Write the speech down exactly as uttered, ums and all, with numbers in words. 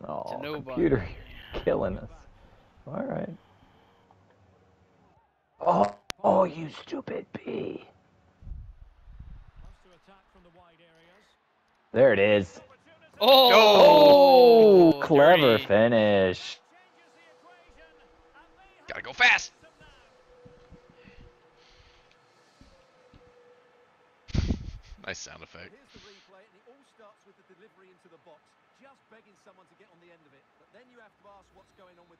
To Oh, nobody. computer killing us. All right. Oh, oh, you stupid pea. There it is. Oh, Oh, clever dirty. finish. Gotta go fast. Nice sound effect. Here's the replay, and it all starts with the delivery into the box. Just begging someone to get on the end of it. But then you have to ask what's going on with